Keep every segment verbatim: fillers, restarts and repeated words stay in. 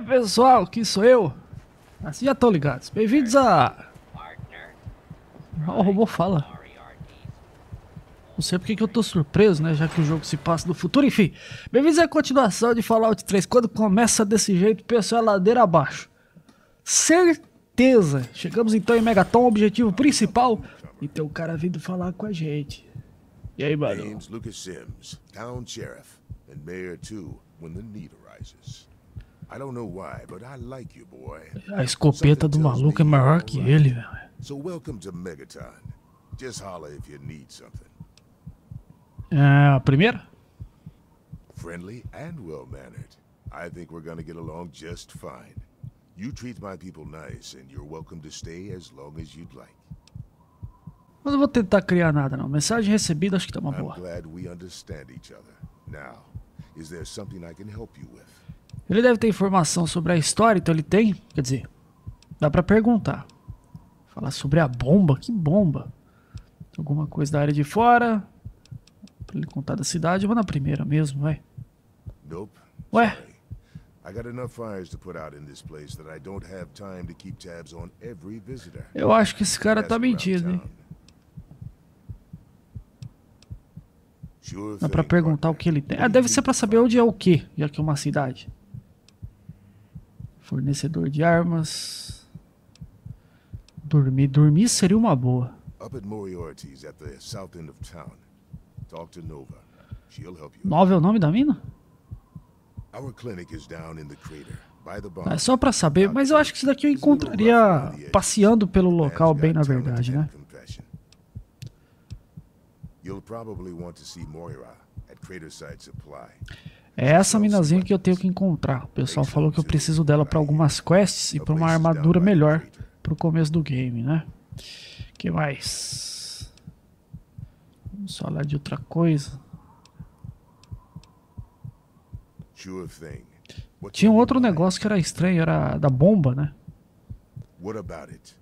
pessoal, que sou eu. Assim já estão ligados. Bem-vindos a... Oh, o robô fala. Não sei porque que eu tô surpreso, né? Já que o jogo se passa no futuro. Enfim, bem-vindos à continuação de Fallout três. Quando começa desse jeito, pessoal, é ladeira abaixo. Certeza. Chegamos então em Megaton, objetivo principal. E tem um cara vindo falar com a gente. E aí, mano? Name's Lucas Sims, town sheriff, and mayor too when the need arises. I don't know why, but I like you, boy. A escopeta do maluco é maior que ele, velho. So welcome to Megaton. Just holler if you need something. É a primeira? Friendly and well-mannered. I think we're gonna get along just fine. You treat my people nice, and you're welcome to stay as long as you'd like. Mas não vou tentar criar nada, não. Mensagem recebida, acho que tá uma boa. I'm glad we understand each other. Now, is there something I can help you with? Ele deve ter informação sobre a história, então ele tem. Quer dizer, dá pra perguntar. Falar sobre a bomba? Que bomba? Alguma coisa da área de fora? Pra ele contar da cidade, eu vou na primeira mesmo, vai. Nope. Ué? Sorry. I got enough fires to put out in this place that I don't have time to keep tabs on every visitor. Eu acho que esse cara tá mentindo, hein? Dá pra perguntar o que ele tem. Ah, deve ser pra saber onde é o que, já que é uma cidade. Fornecedor de armas. Dormir. Dormir seria uma boa. Up at Moriarty's at the south end of town. Talk to Nova. She'll help you. Nova é o nome da mina? Our clinic is down in the crater by the bomb. É só pra saber, mas eu acho que isso daqui eu encontraria passeando pelo local bem na verdade, né? You'll probably want to see Moira at Craterside Supply. É essa minazinha que eu tenho que encontrar. O pessoal falou que eu preciso dela pra algumas quests e pra uma armadura melhor pro começo do game, né? Que mais? Vamos falar de outra coisa. Sure thing. Tinha um outro negócio que era estranho, era da bomba, né? What about it?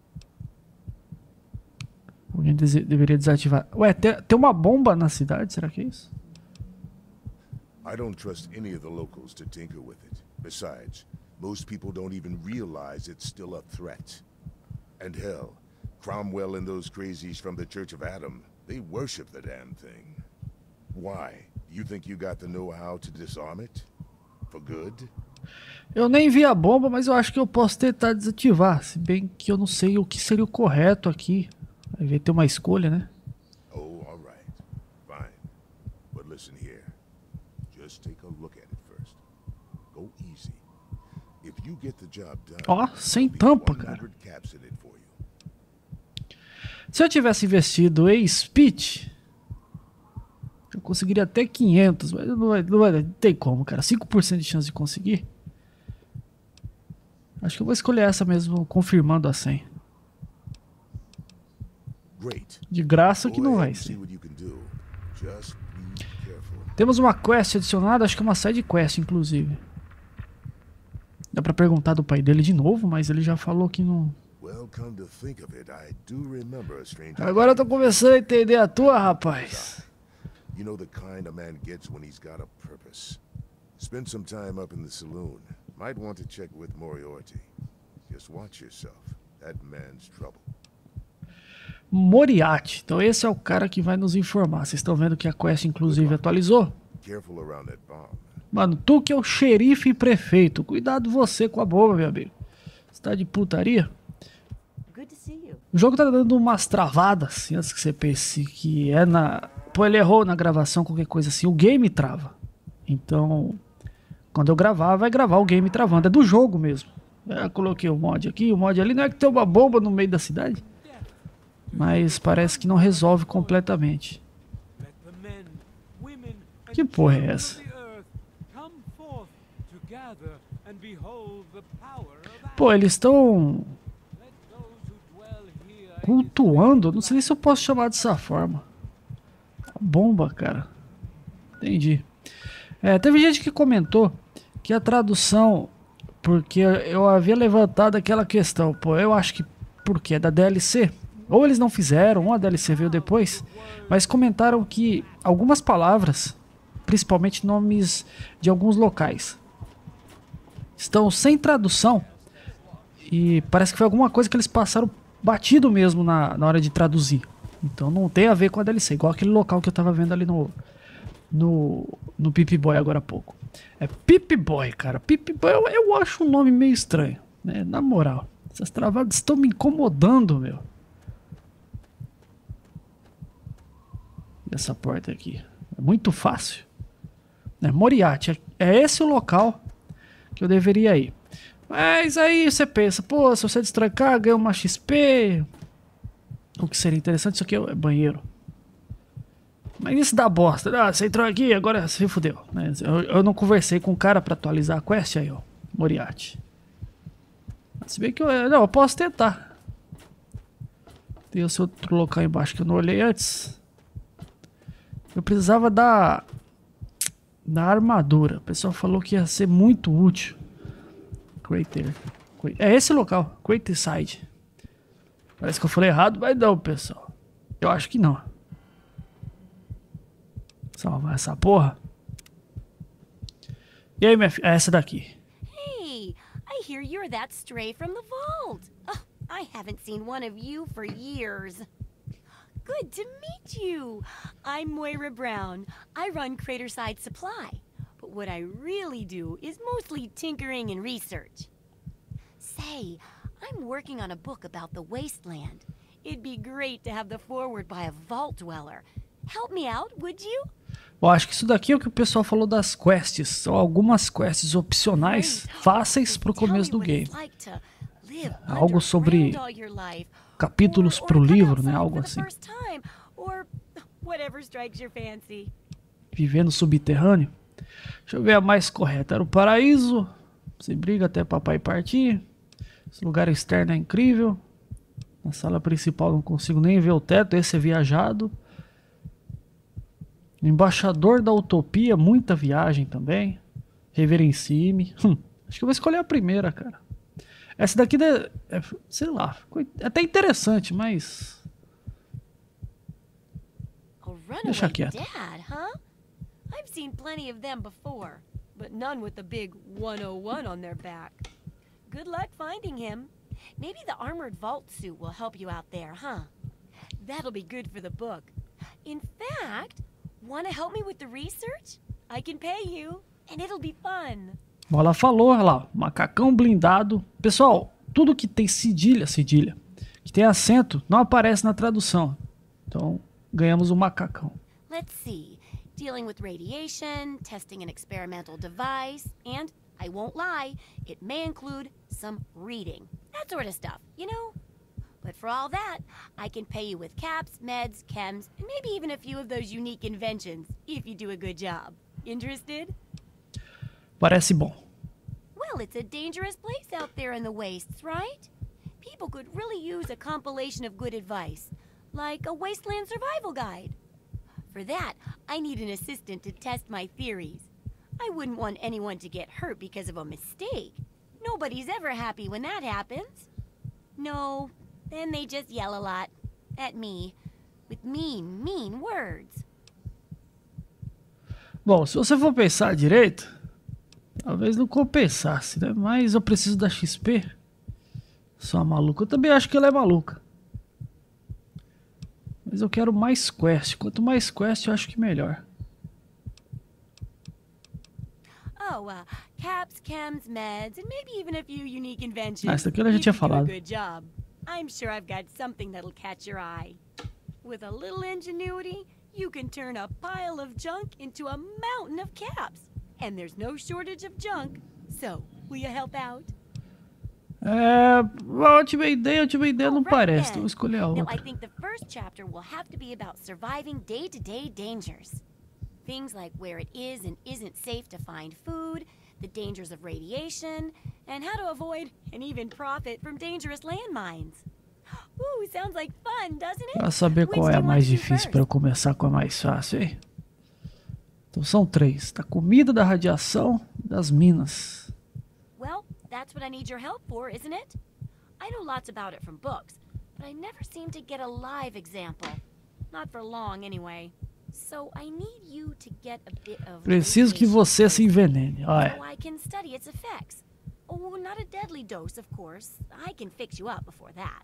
Alguém deveria desativar. Ué, tem, tem uma bomba na cidade, será que é isso? I don't trust any of the locals to tinker with it. Besides, most people don't even realize it's still a threat. And hell, Cromwell and those crazies from the Church of Adam, they worship the damn thing. Why? You think you got the know-how to disarm it? For good? Eu nem vi a bomba, mas eu acho que eu posso tentar desativar. Se bem que eu não sei o que seria o correto aqui. Vai ter uma escolha, né? Oh, all right. Fine. But listen here. Just take a look at it first. Go easy. If you get the job done, ó, sem tampa, cara. Se eu tivesse investido em Speed, eu conseguiria até quinhentos, mas não, vai, não, vai, não tem como, cara. cinco por cento de chance de conseguir. Acho que eu vou escolher essa mesmo, confirmando a senha. De graça que não vai ser. Temos uma quest adicionada, acho que é uma side quest, inclusive. Dá pra perguntar do pai dele de novo, mas ele já falou que não... Agora eu tô começando a entender a tua, rapaz. You know the kind a man gets when he's got a purpose. Spend some time up in the saloon. Might want to check with Moriarty. Just watch yourself. That man's trouble. Moriarty. Então esse é o cara que vai nos informar. Vocês estão vendo que a quest inclusive atualizou? Mano, tu que é o xerife e prefeito. Cuidado você com a bomba, meu amigo. Você tá de putaria? O jogo tá dando umas travadas assim, antes que você pense que é na... Pô, ele errou na gravação, qualquer coisa assim. O game trava. Então, quando eu gravar, vai gravar o game travando. É do jogo mesmo. Eu coloquei o mod aqui, o mod ali. Não é que tem uma bomba no meio da cidade? Mas parece que não resolve completamente. Que porra é essa? Pô, eles estão cultuando. Não sei nem se eu posso chamar dessa forma. Bomba, cara. Entendi. É, teve gente que comentou que a tradução... Porque eu havia levantado aquela questão. Pô, eu acho que porque é da D L C... Ou eles não fizeram, ou a D L C veio depois, mas comentaram que algumas palavras, principalmente nomes de alguns locais, estão sem tradução. E parece que foi alguma coisa que eles passaram batido mesmo na, na hora de traduzir. Então não tem a ver com a D L C. Igual aquele local que eu tava vendo ali no... No, no Pip-Boy agora há pouco. É Pip-Boy, cara. Pip-Boy eu, eu acho um nome meio estranho, né? Na moral. Essas travadas estão me incomodando, meu. E essa porta aqui? É muito fácil. É Moriarty. É esse o local que eu deveria ir. Mas aí você pensa, pô, se você destrancar, ganha uma X P. O que seria interessante, isso aqui é banheiro. Mas isso dá bosta. Ah, você entrou aqui, agora se fudeu. Eu, eu não conversei com o cara pra atualizar a quest aí, ó. Moriarty. Se bem que eu... Não, eu posso tentar. Tem esse outro local embaixo que eu não olhei antes. Eu precisava da... Da armadura. O pessoal falou que ia ser muito útil. Crater. É esse local. Crater Side. Parece que eu falei errado, mas não, pessoal. Eu acho que não. Salvar essa porra. E aí, minha filha? É essa daqui. Hey, I hear you're that stray from the vault. Oh, I haven't seen one of you for years. Good to meet you. I'm Moira Brown. I run Craterside Supply. But what I really do is mostly tinkering and research. Say, I'm working on a book about the wasteland. It'd be great to have the foreword by a vault dweller. Help me out, would you? Eu acho que isso daqui é o que o pessoal falou das quests. São algumas quests opcionais, fáceis pro começo do game. Algo sobre capítulos pro livro, né? Algo assim. Vivendo subterrâneo. Deixa eu ver a mais correta. Era o paraíso. Se briga até papai partir. Esse lugar externo é incrível. Na sala principal não consigo nem ver o teto. Esse é viajado. Embaixador da Utopia, muita viagem também. Reverencie-me. Hum, acho que eu vou escolher a primeira, cara. Essa daqui, é, é, sei lá, é até interessante, mas... Deixa quieto. Dad, huh? I've seen plenty of them before, but none with the big one oh one on their back. Good luck finding him. Maybe the armored vault suit will help you out there, huh? That'll be good for the book. In fact... Wanna help me with the research? I can pay you, and it'll be fun. Bom, ela falou, olha lá, macacão blindado. Pessoal, tudo que tem cedilha, cedilha, que tem acento, não aparece na tradução. Então, ganhamos um macacão. Let's see. Dealing with radiation, testing an experimental device, and, I won't lie, it may include some reading. That sort of stuff, you know? But for all that, I can pay you with caps, meds, chems, and maybe even a few of those unique inventions, if you do a good job. Interested? Parece bom. Well, it's a dangerous place out there in the wastes, right? People could really use a compilation of good advice, like a wasteland survival guide. For that, I need an assistant to test my theories. I wouldn't want anyone to get hurt because of a mistake. Nobody's ever happy when that happens. No... Then they just yell a lot at me with mean, mean words. Bom, se você for pensar direito, talvez não compensasse, né? Mas eu preciso da X P. Sou maluca. Eu também acho que ela é maluca. Mas eu quero mais quest. Quanto mais quest, eu acho que melhor. Oh, uh, caps, chems, meds, and maybe even a few unique inventions. Ah, isso daqui a gente tinha falado. I'm sure I've got something that'll catch your eye. With a little ingenuity, you can turn a pile of junk into a mountain of caps. And there's no shortage of junk. So, will you help out? É, ótima ideia, ótima ideia não parece. Então, vou escolher a outra. Now, I think the first chapter will have to be about surviving day-to-day dangers. Things like where it is and isn't safe to find food, the dangers of radiation, and how to avoid and even profit from dangerous landmines. Ooh, sounds like fun, doesn't it? Pra saber qual é a mais difícil para eu começar com a mais fácil, hein? Então são três: da comida, da radiação e das minas. Well, that's what I need your help for, isn't it? I know lots about it from books, but I never seem to get a live example. Not for long, anyway. So I need you to get a bit of Preciso que você se envenene. Olha. So I can study its effects. Oh, not a deadly dose, of course. I can fix you up before that.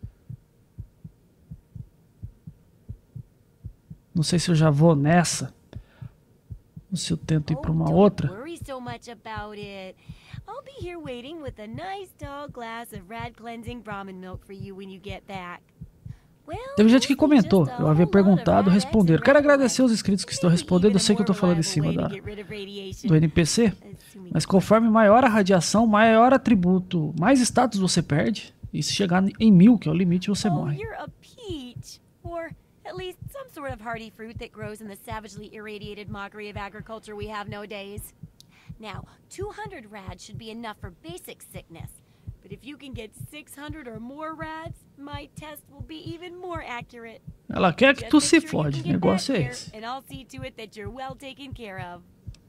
Não sei se eu já vou nessa. Ou se eu tento ir para uma outra. Don't worry so much about it. I'll be here waiting with a nice tall glass of rad cleansing Brahmin milk for you when you get back. Teve gente que comentou, eu havia perguntado, responderam. Quero agradecer os inscritos que estão respondendo. Eu sei que eu tô falando em cima da, do N P C, mas conforme maior a radiação, maior atributo, mais status você perde. E se chegar em mil, que é o limite, você morre. At least some sort of hardy fruit that grows in the savagely irradiated mockery of agriculture we have nowadays. Now, two hundred rads should be enough for basic sickness. But if you can get six hundred or more rads, my test will be even more accurate. Ela quer que tu se fode, o negócio é esse. And I'll see to it that you're well taken care of.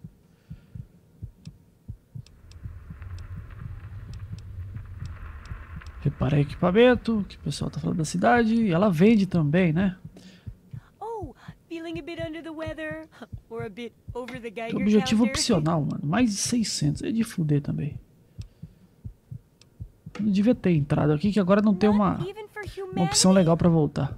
Reparar equipamento, que o pessoal tá falando da cidade, e ela vende também, né? Feeling a bit under the weather or a bit over the Geiger Objetivo counter? opcional, mano. Mais de seiscentos. É de fuder também. Não devia ter entrado aqui, que agora não tem uma, uma opção legal pra voltar.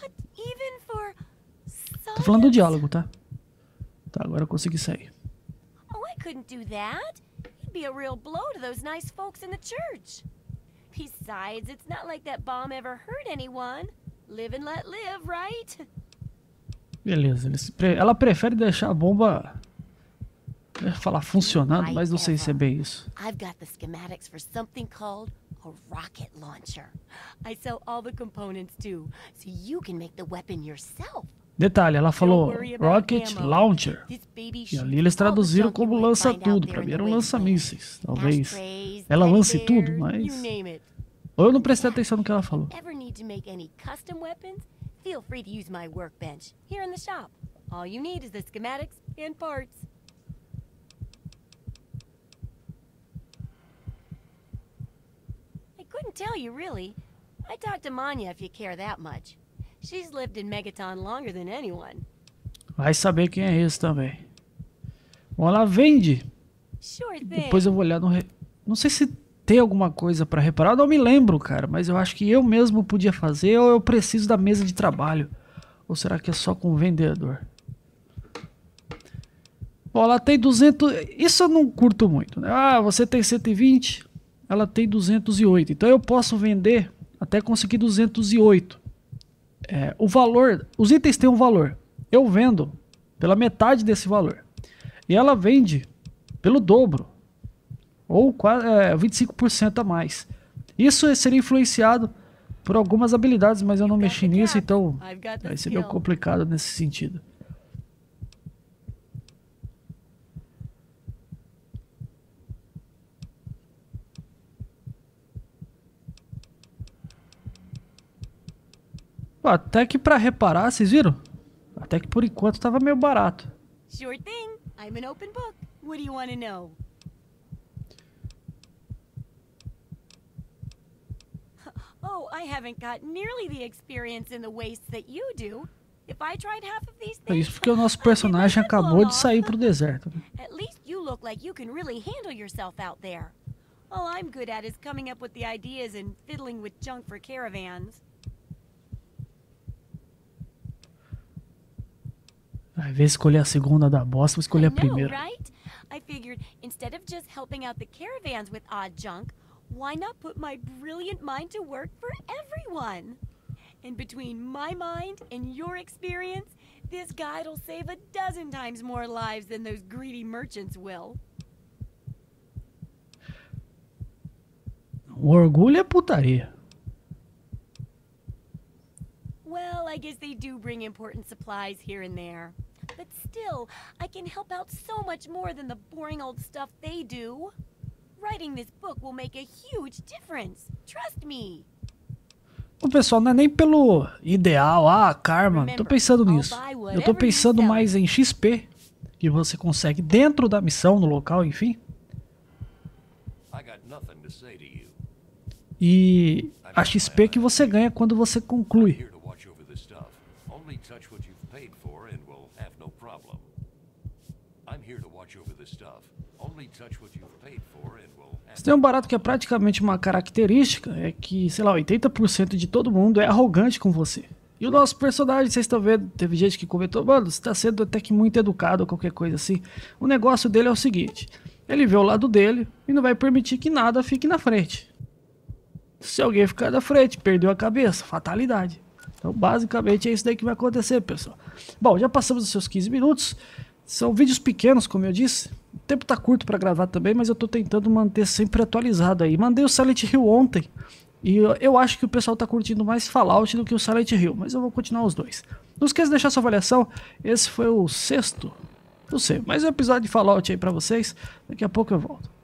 Tô falando do diálogo, tá? Tá, agora eu consegui sair. Oh, I couldn't do that. It'd be a real blow to those nice folks in the church. Besides, it's not like that bomb ever hurt anyone. Live and let live, right? Beleza, eles pre... ela prefere deixar a bomba, eu ia falar funcionando, mas não sei se é bem isso. I've got the schematics for something called a rocket launcher. I sell all the components too, so you can make the weapon yourself. Detalhe, ela falou Rocket Launcher. E ali eles traduziram como lança tudo. Pra mim era um lança-mísseis. Talvez ela lance tudo, mas... Ou eu não prestei atenção no que ela falou. Feel free to use my workbench here in the shop. All you need is the schematics and parts. I couldn't tell you, really. I talked to Manya if you care that much. She's lived in Megaton longer than anyone. Vai saber quem é esse também. Bom, ela vende. Sure thing. Depois eu vou olhar no... Re... Não sei se tem alguma coisa pra reparar, eu não me lembro, cara, mas eu acho que eu mesmo podia fazer ou eu preciso da mesa de trabalho. Ou será que é só com o vendedor? Bom, ela tem duzentos... Isso eu não curto muito, né? Ah, você tem cento e vinte, ela tem duzentos e oito. Então eu posso vender até conseguir duzentos e oito. É, o valor... Os itens têm um valor. Eu vendo pela metade desse valor. E ela vende pelo dobro. Ou quase, é, vinte e cinco por cento a mais. Isso seria influenciado por algumas habilidades, mas eu não mexi nisso, então vai ser meio complicado nesse sentido. Até que pra reparar, vocês viram? Até que por enquanto tava meio barato. Sure thing. I'm an open book. What do you want to know? Oh, I haven't got nearly the experience in the wastes that you do. If I tried half of these É things, isso porque o nosso personagem acabou de sair pro deserto. At least you look like you can really handle yourself out there. All I'm good at is coming up with the ideas and fiddling with junk for caravans. Ao invés de escolher a segunda da bosta, vou escolher a primeira. Right? I figured instead of just helping out the caravans with odd junk, why not put my brilliant mind to work for everyone? And between my mind and your experience, this guide'll save a dozen times more lives than those greedy merchants will. O orgulho é putaria. Well, I guess they do bring important supplies here and there. But still, I can help out so much more than the boring old stuff they do. Writing this book will make a huge difference. Trust me. Bom, pessoal, não é nem pelo ideal, ah, karma. Tô pensando nisso. Eu tô pensando mais em X P, que você consegue dentro da missão, no local, enfim. E a X P que você ganha quando você conclui. Se tem um barato que é praticamente uma característica, é que, sei lá, oitenta por cento de todo mundo é arrogante com você. E o nosso personagem, vocês estão vendo, teve gente que comentou, mano, você tá sendo até que muito educado ou qualquer coisa assim. O negócio dele é o seguinte, ele vê o lado dele e não vai permitir que nada fique na frente. Se alguém ficar na frente, perdeu a cabeça, fatalidade. Então, basicamente, é isso daí que vai acontecer, pessoal. Bom, já passamos os seus quinze minutos. São vídeos pequenos, como eu disse. O tempo tá curto para gravar também, mas eu tô tentando manter sempre atualizado aí. Mandei o Silent Hill ontem. E eu, eu acho que o pessoal tá curtindo mais Fallout do que o Silent Hill. Mas eu vou continuar os dois. Não esqueça de deixar sua avaliação. Esse foi o sexto. Não sei, mais um episódio de Fallout aí pra vocês. Daqui a pouco eu volto.